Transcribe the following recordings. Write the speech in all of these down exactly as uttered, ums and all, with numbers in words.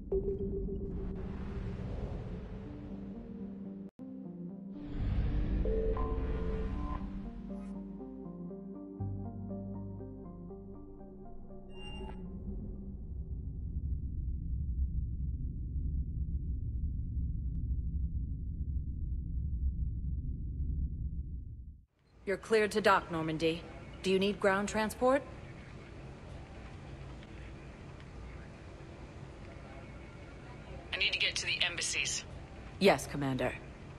You're cleared to dock, Normandy. Do you need ground transport? I need to get to the embassies. Yes, Commander.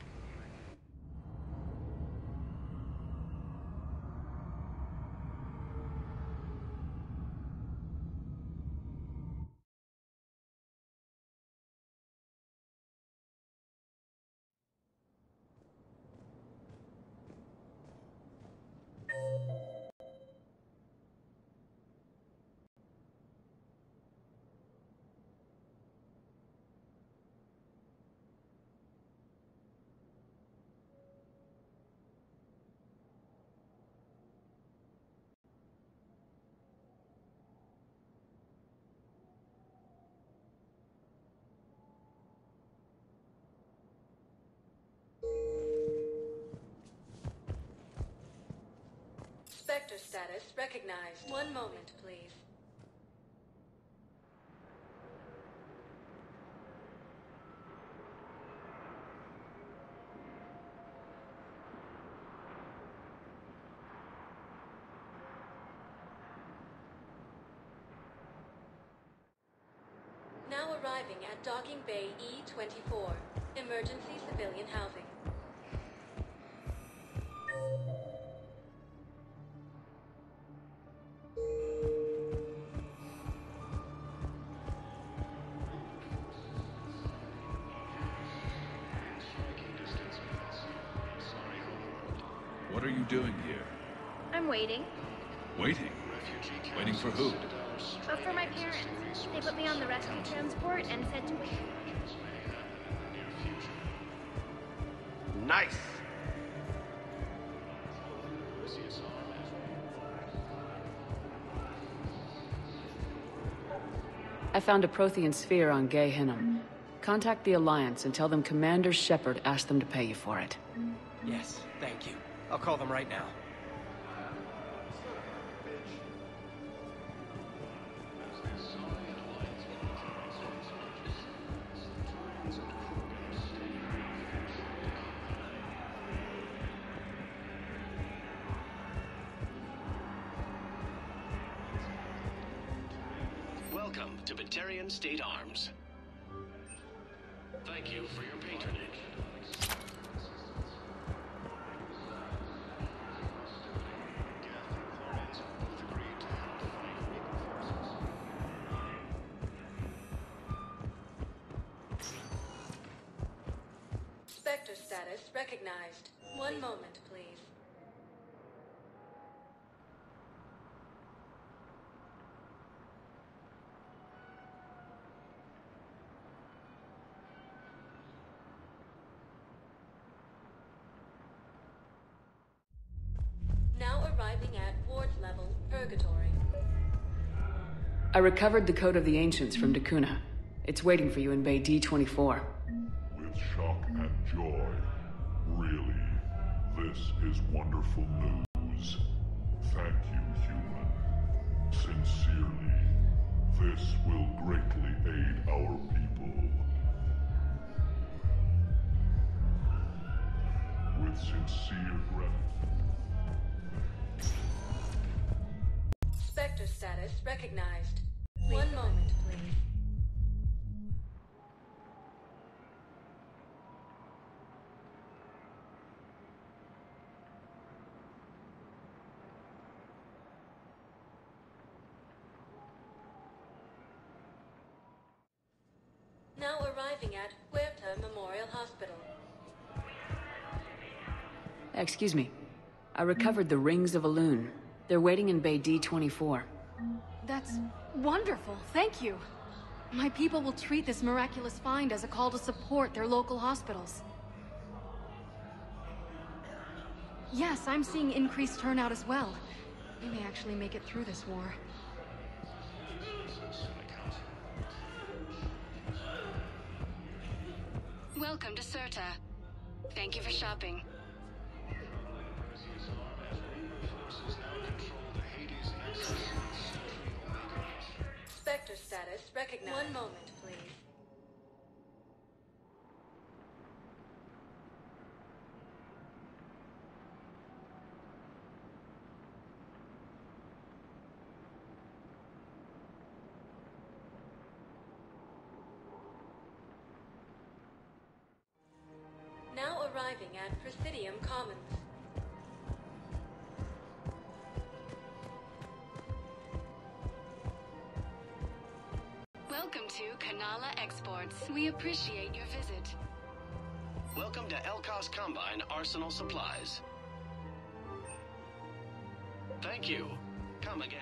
Spectre status recognized. One moment, please. Now arriving at Docking Bay E twenty-four. Emergency civilian housing. What are you doing here? I'm waiting. Waiting? Waiting for who? Oh, for my parents. They put me on the rescue transport and said to wait. Nice! I found a Prothean sphere on Gay Hinnom. Contact the Alliance and tell them Commander Shepard asked them to pay you for it. Yes, thank you. I'll call them right now. Welcome to Batarian State Arms. Thank you for your patronage. Spectre status recognized. One moment, please. Now arriving at ward level purgatory. I recovered the Code of the Ancients from Dakuna. It's waiting for you in Bay D twenty-four. With shock and joy. Really, this is wonderful news. Thank you, human. Sincerely, this will greatly aid our people. With sincere gratitude. Spectre status recognized. One moment, please. Now arriving at Huerta Memorial Hospital. Excuse me. I recovered the Rings of Elune. They're waiting in Bay D twenty-four. That's wonderful. Thank you. My people will treat this miraculous find as a call to support their local hospitals. Yes, I'm seeing increased turnout as well. We may actually make it through this war. Welcome to Serta. Thank you for shopping. Spectre status recognized. One moment, please. Now arriving at Presidium Commons. Welcome to Kanala Exports. We appreciate your visit. Welcome to Elkos Combine Arsenal Supplies. Thank you. Come again.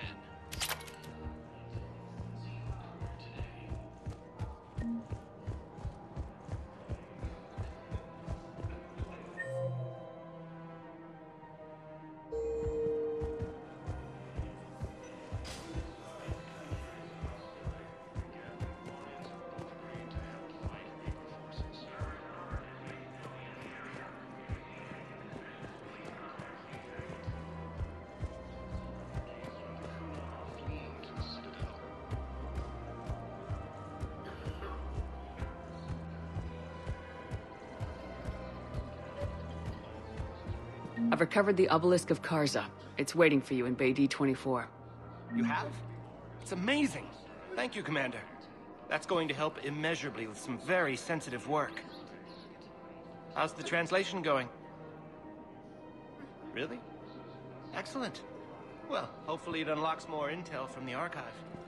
I've recovered the obelisk of Karza. It's waiting for you in Bay D twenty-four. You have? It's amazing. Thank you, Commander. That's going to help immeasurably with some very sensitive work. How's the translation going? Really? Excellent. Well, hopefully it unlocks more intel from the archive.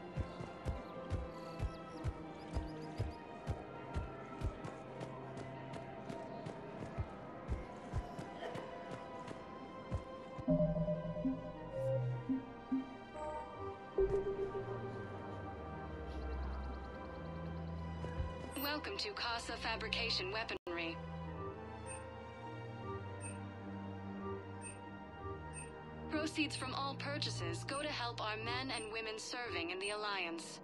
Welcome to Casa Fabrication Weaponry. Proceeds from all purchases go to help our men and women serving in the Alliance.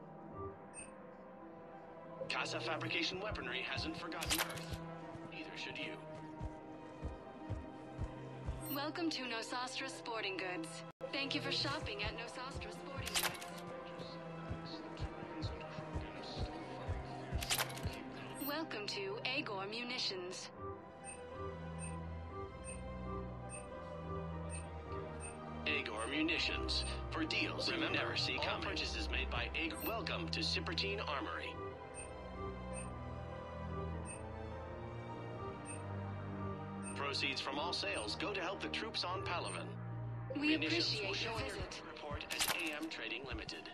Casa Fabrication Weaponry hasn't forgotten Earth. Neither should you. Welcome to Nosastra Sporting Goods. Thank you for shopping at Nosastra Sporting Goods. Welcome to Agor Munitions. Agor Munitions. For deals you never see coming. All purchases made by Agor. Welcome to Cipertine Armory. Proceeds from all sales go to help the troops on Palaven. We Munitions appreciate will show your in your visit. report as A M Trading Limited.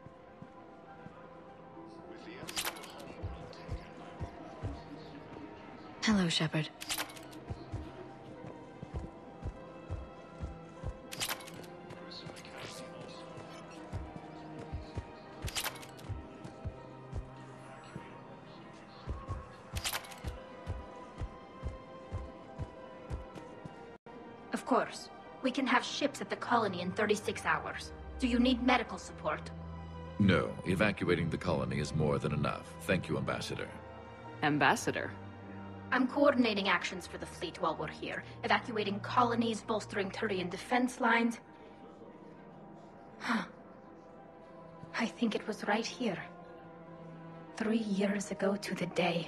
Hello, Shepard. Of course. We can have ships at the colony in thirty-six hours. Do you need medical support? No, evacuating the colony is more than enough. Thank you, Ambassador. Ambassador? I'm coordinating actions for the fleet while we're here. Evacuating colonies, bolstering Turian defense lines. Huh. I think it was right here. Three years ago to the day.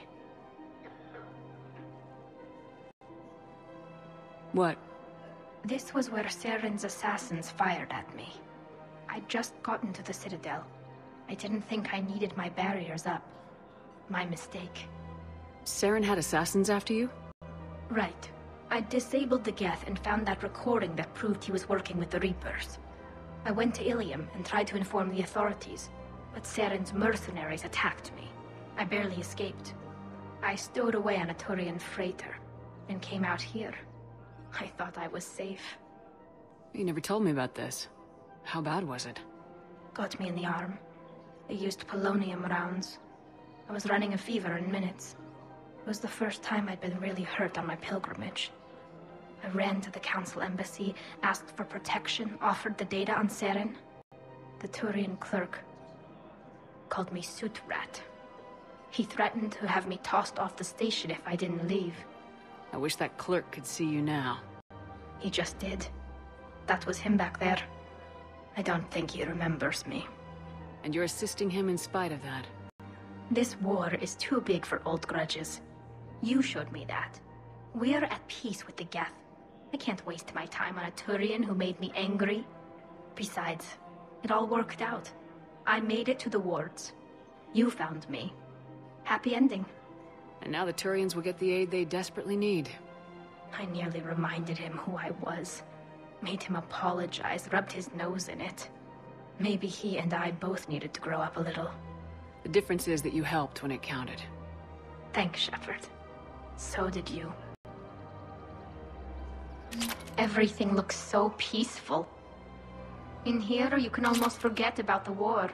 What? This was where Saren's assassins fired at me. I'd just gotten to the Citadel. I didn't think I needed my barriers up. My mistake. Saren had assassins after you? Right. I disabled the Geth and found that recording that proved he was working with the Reapers. I went to Ilium and tried to inform the authorities, but Saren's mercenaries attacked me. I barely escaped. I stowed away on a Turian freighter, and came out here. I thought I was safe. You never told me about this. How bad was it? Got me in the arm. They used polonium rounds. I was running a fever in minutes. It was the first time I'd been really hurt on my pilgrimage. I ran to the Council embassy, asked for protection, offered the data on Saren. The Turian clerk called me Soot Rat. He threatened to have me tossed off the station if I didn't leave. I wish that clerk could see you now. He just did. That was him back there. I don't think he remembers me. And you're assisting him in spite of that. This war is too big for old grudges. You showed me that. We're at peace with the Geth. I can't waste my time on a Turian who made me angry. Besides, it all worked out. I made it to the wards. You found me. Happy ending. And now the Turians will get the aid they desperately need. I nearly reminded him who I was. Made him apologize, rubbed his nose in it. Maybe he and I both needed to grow up a little. The difference is that you helped when it counted. Thanks, Shepard. So did you. Everything looks so peaceful. In here, you can almost forget about the war.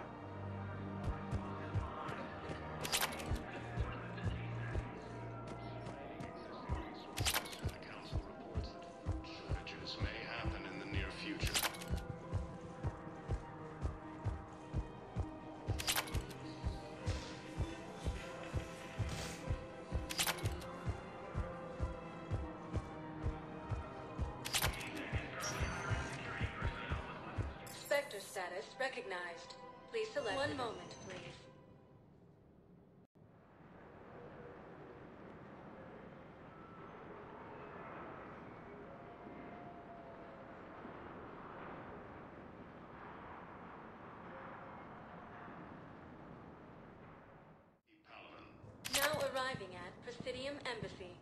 Status recognized. Please select. One moment, please. Now arriving at Presidium Embassy.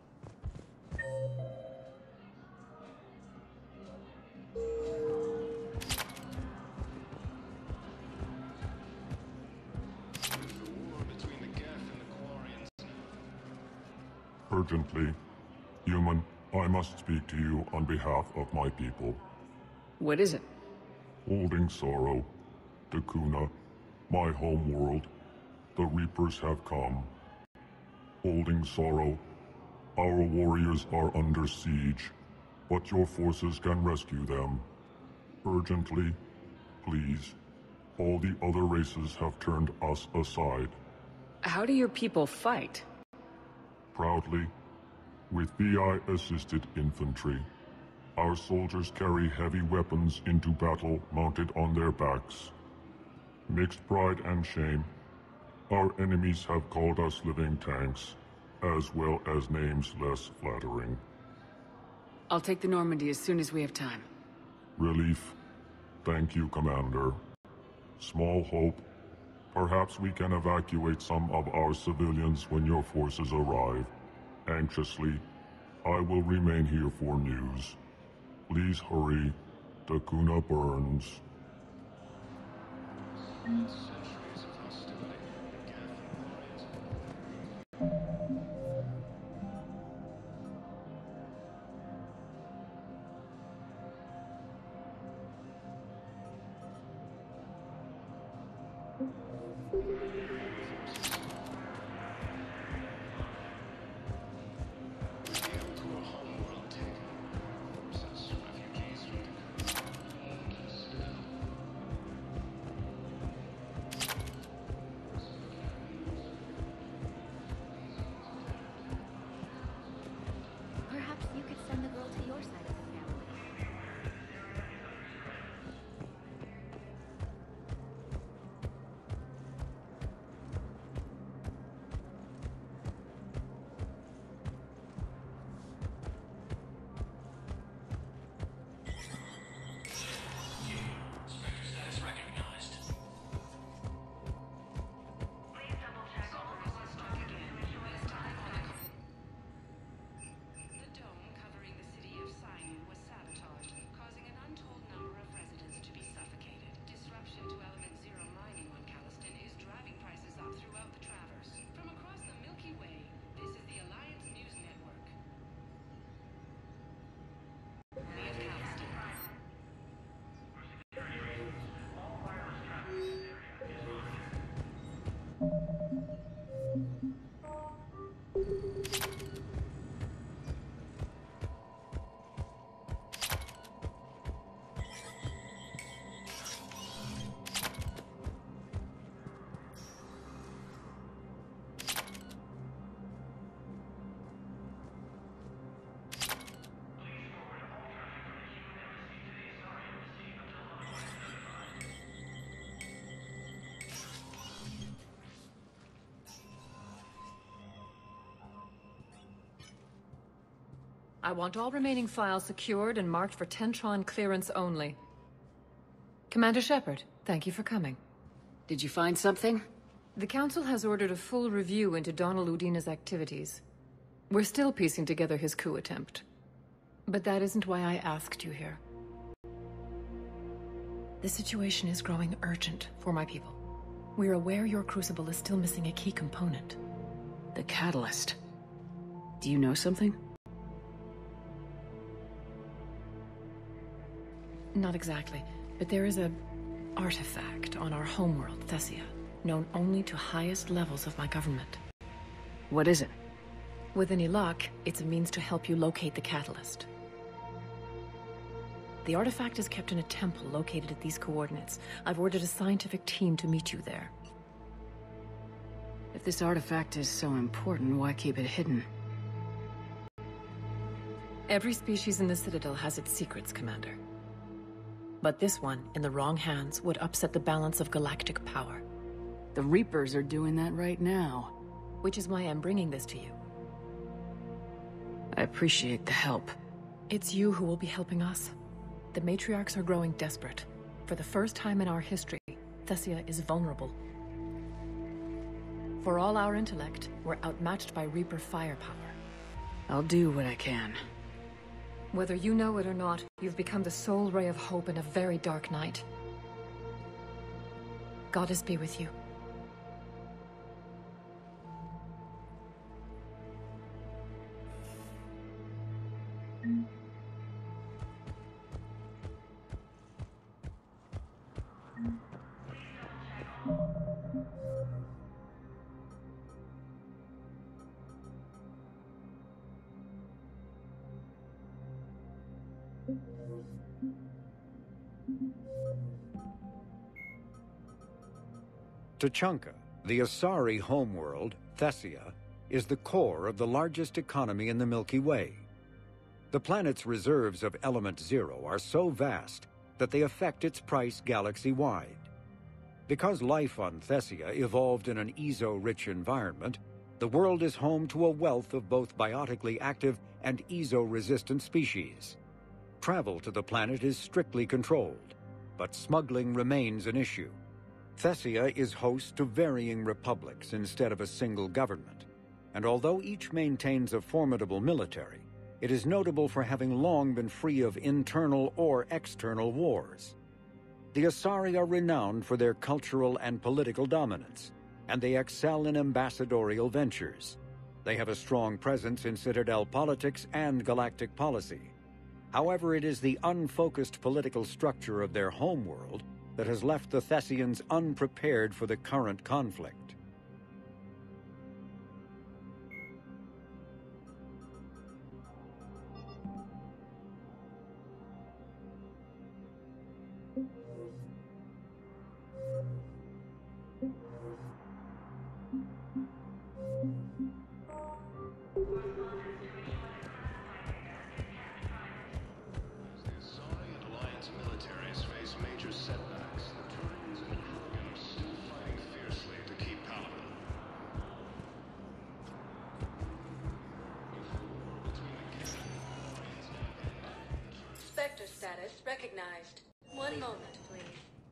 Urgently, human, I must speak to you on behalf of my people. What is it? Holding sorrow, Dakuna, my home world, the Reapers have come. Holding sorrow, our warriors are under siege, but your forces can rescue them. Urgently, please. All the other races have turned us aside. How do your people fight? Proudly, with V I-assisted infantry. Our soldiers carry heavy weapons into battle mounted on their backs. Mixed pride and shame, our enemies have called us living tanks, as well as names less flattering. I'll take the Normandy as soon as we have time. Relief. Thank you, Commander. Small hope. Perhaps we can evacuate some of our civilians when your forces arrive. Anxiously, I will remain here for news. Please hurry. Dakuna burns. Perhaps you could send the girl to your side of the family. I want all remaining files secured and marked for Tentron clearance only. Commander Shepard, thank you for coming. Did you find something? The Council has ordered a full review into Donald Udina's activities. We're still piecing together his coup attempt. But that isn't why I asked you here. The situation is growing urgent for my people. We're aware your crucible is still missing a key component. The catalyst. Do you know something? Not exactly, but there is a artifact on our homeworld, Thessia, known only to highest levels of my government. What is it? With any luck, it's a means to help you locate the catalyst. The artifact is kept in a temple located at these coordinates. I've ordered a scientific team to meet you there. If this artifact is so important, why keep it hidden? Every species in the Citadel has its secrets, Commander. But this one, in the wrong hands, would upset the balance of galactic power. The Reapers are doing that right now. Which is why I'm bringing this to you. I appreciate the help. It's you who will be helping us. The matriarchs are growing desperate. For the first time in our history, Thessia is vulnerable. For all our intellect, we're outmatched by Reaper firepower. I'll do what I can. Whether you know it or not, you've become the sole ray of hope in a very dark night. Goddess be with you. Tuchanka, the Asari homeworld, Thessia, is the core of the largest economy in the Milky Way. The planet's reserves of Element Zero are so vast that they affect its price galaxy-wide. Because life on Thessia evolved in an Ezo-rich environment, the world is home to a wealth of both biotically active and Ezo-resistant species. Travel to the planet is strictly controlled, but smuggling remains an issue. Thessia is host to varying republics instead of a single government, and although each maintains a formidable military, it is notable for having long been free of internal or external wars. The Asari are renowned for their cultural and political dominance, and they excel in ambassadorial ventures. They have a strong presence in Citadel politics and galactic policy. However, it is the unfocused political structure of their homeworld that has left the Thessians unprepared for the current conflict. Sector status recognized. One moment, please.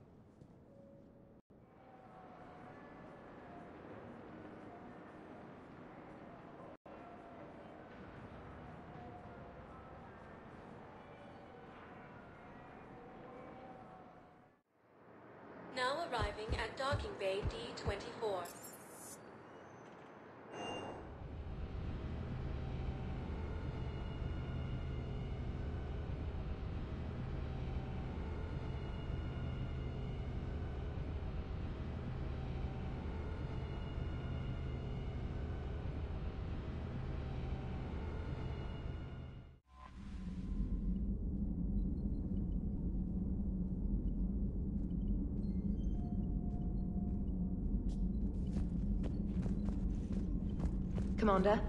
Now arriving at Docking Bay D twenty-four. Commander?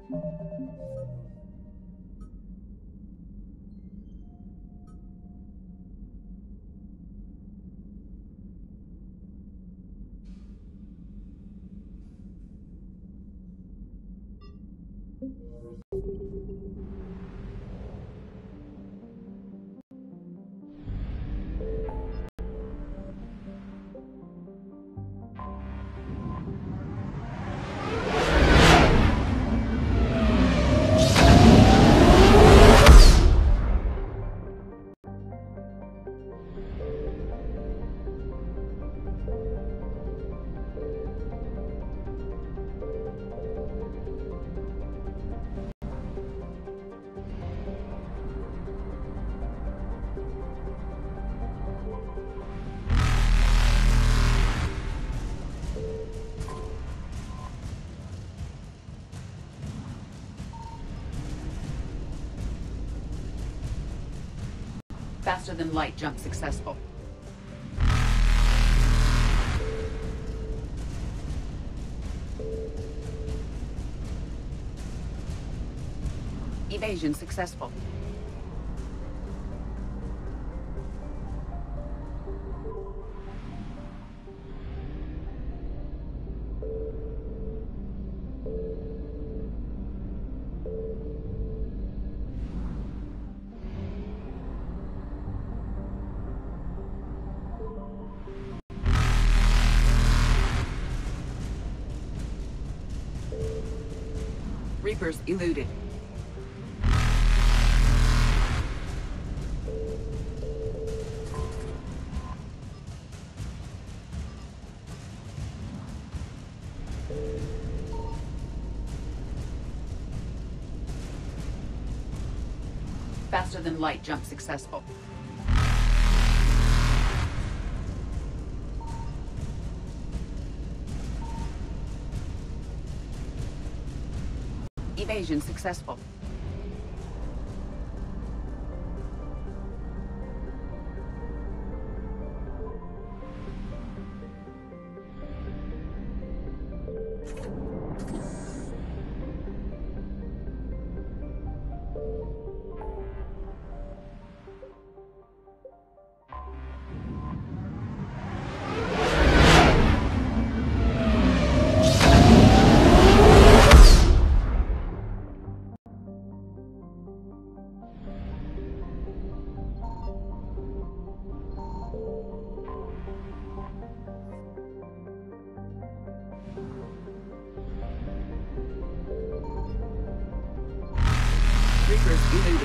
Faster than light jump successful. Evasion successful. Reapers eluded. Faster than light jump successful. Evasion successful. Reapers eluded.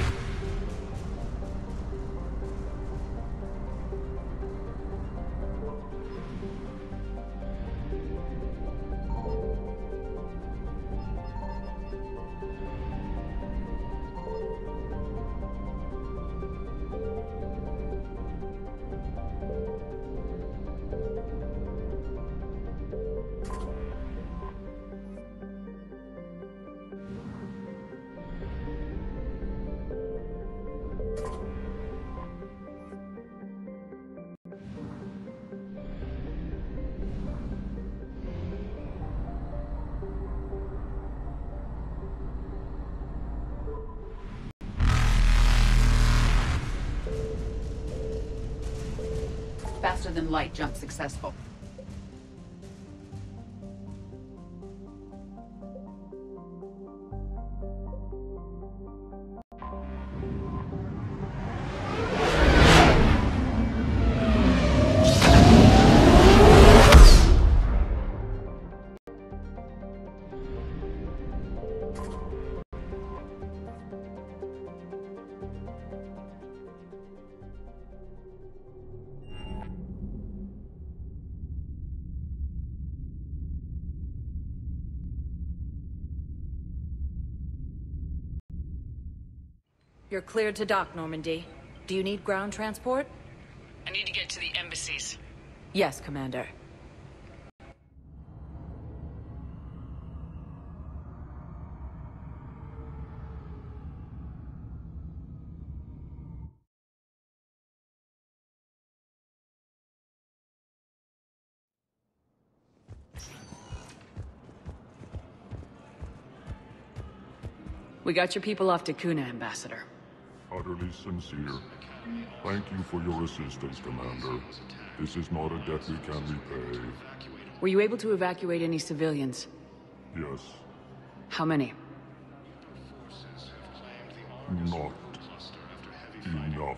Faster than light jump successful. You're cleared to dock, Normandy. Do you need ground transport? I need to get to the embassies. Yes, Commander. We got your people off to Kuna, Ambassador. Utterly sincere. Thank you for your assistance, Commander. This is not a debt we can repay. Were you able to evacuate any civilians? Yes. How many? Not enough.